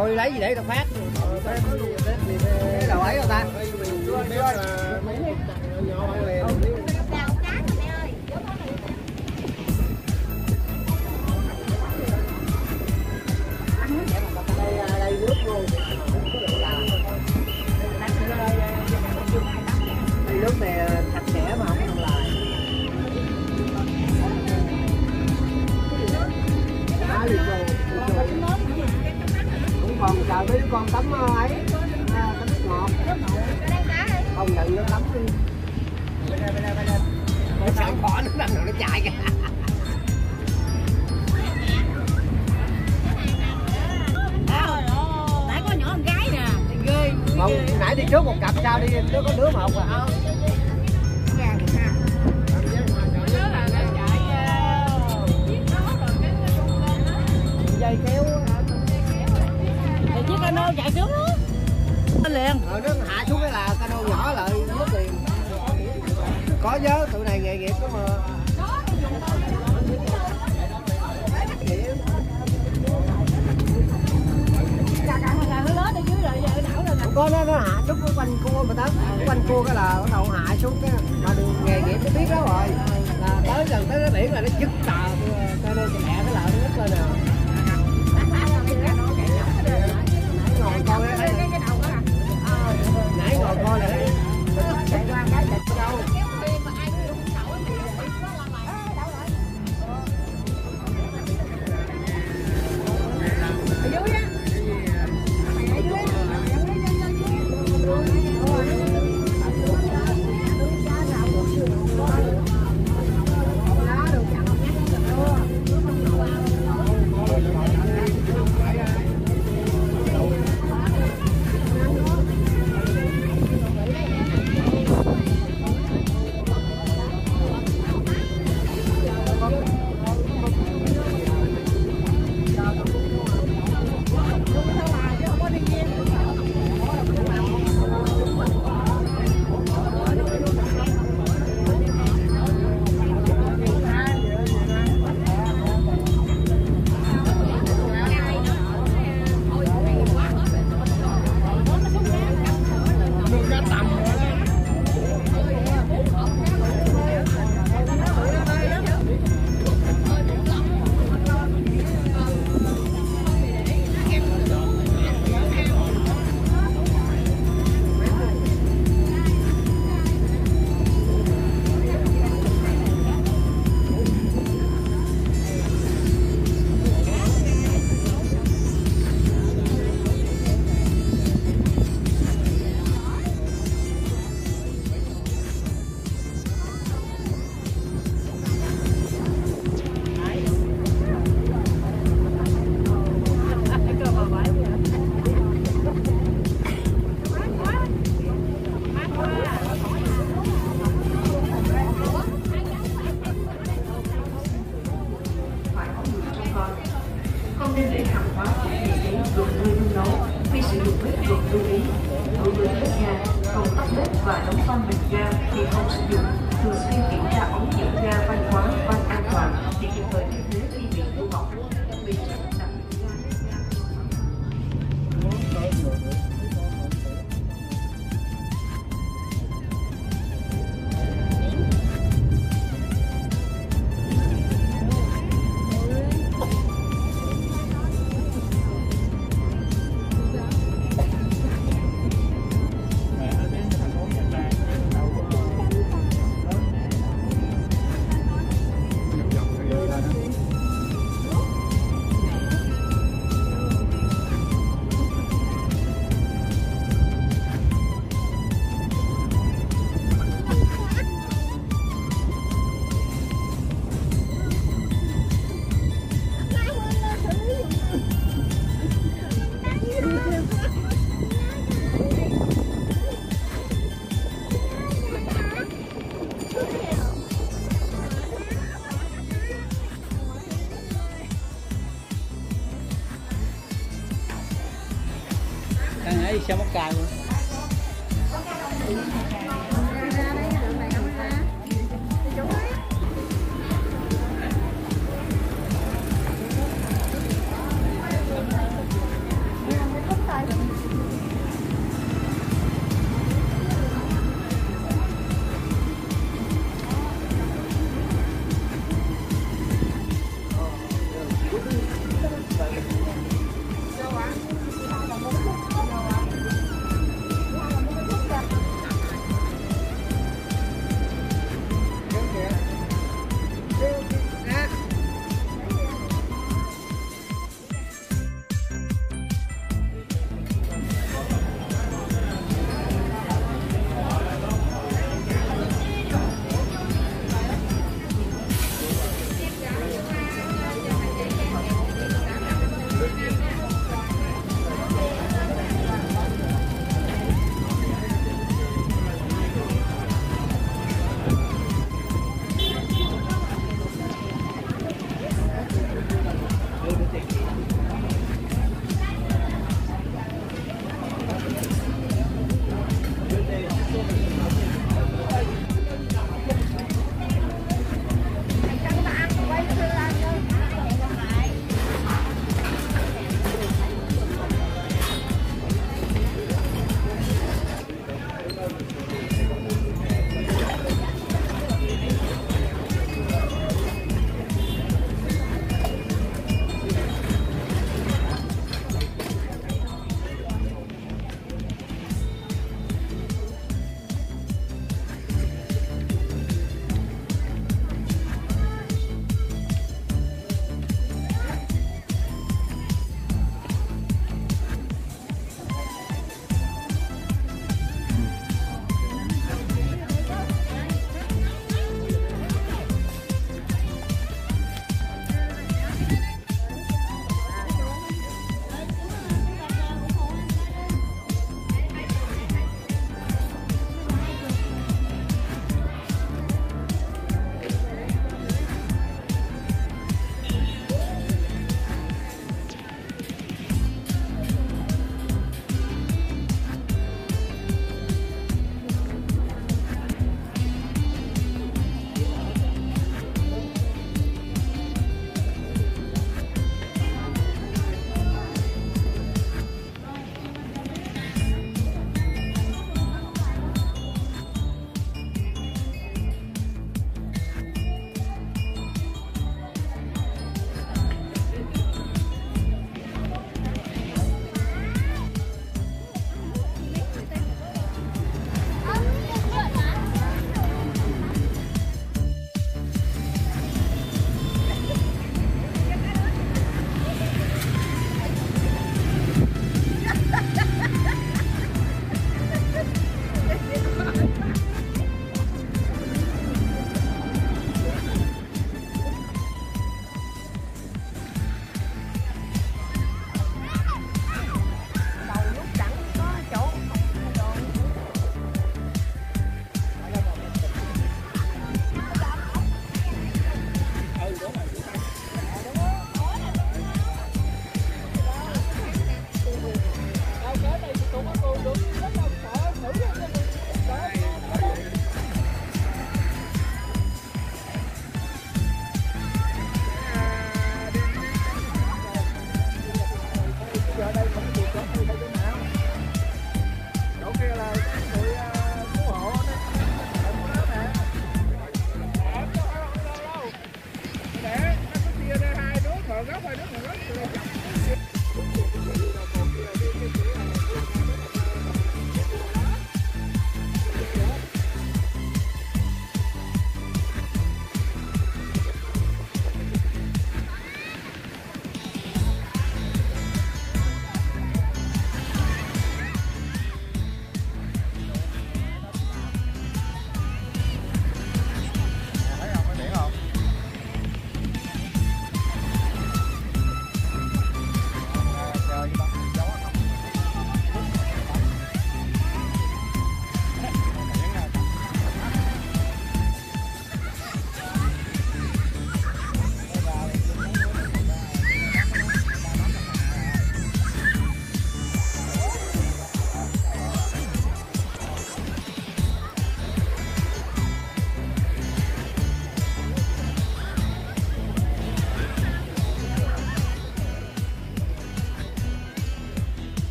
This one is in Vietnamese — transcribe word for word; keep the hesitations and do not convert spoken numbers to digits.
Thôi lấy gì để tao phát. Cái đầu ấy đâu ta? Đây nước luôn. Nước này sạch sẽ mà không còn lại. Đá liệt rồi. Cũng còn chờ mấy đứa con tắm ấy, tắm nước ngọt. Không nhận nó tắm đi. Bên đây, bên đây, bên đây. Nó sẵn bỏ nó nằm rồi nó chạy kìa. Tại có nhỏ con gái nè, ghê. Không, nãy đi trước một cặp sao đi, đứa có đứa một à. Dây kéo thì chiếc cano chạy xuống đó lên liền rồi nó hạ xuống cái là cano nhỏ lại mất liền. Có nhớ tụi này nghề nghiệp đó mà. Không có nó nó hạ xuống cái quanh cua mà tới quanh cua cái là bắt đầu hạ xuống cái mà đường nghề nghiệp nó biết đó rồi là tới gần tới cái biển là nó dứt tờ cano mẹ cái lợn nó nít lên nè. Ngồi coi đấy, nãy ngồi coi là đấy. Đâu? Không nên để hàng hóa của người đến gần nơi nung nấu khi sử dụng bếp gần lưu ý. Đối với bếp ga, không tắt bếp và đóng van bình ga khi không sử dụng. Thường xuyên kiểm tra ống dẫn ga van khóa, van an toàn để kịp thời thay thế khi bị hư hỏng. Đặc biệt là Thằng ấy đi xe móc cài luôn.